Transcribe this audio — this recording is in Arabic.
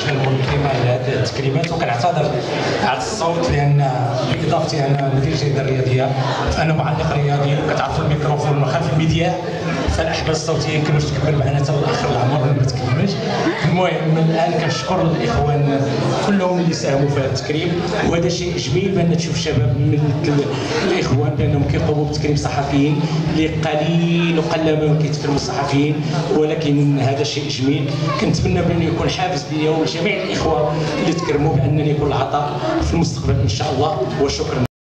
الشيخ المنظمه على هذه التكريمات، وكنعتذر على الصوت لان باضافتي انا مدير الجريده الرياضيه، انا معلق رياضي وكتعرفوا الميكروفون واخا في المذياع فالاحبال الصوتيه يمكنوش تكبر معنا حتى الاخر العمر ما تكلمش. المهم الان كنشكر الاخوان كلهم اللي ساهموا في هذا التكريم، وهذا شيء جميل بان تشوف شباب من الاخوان بانهم كيقوموا بتكريم صحفيين اللي قليل وقلما كيتكرموا الصحفيين، ولكن هذا شيء جميل. كنتمنى بان يكون حافز ليا ولجميع الاخوه اللي تكرموا بانني يكون العطاء في المستقبل ان شاء الله. وشكرا.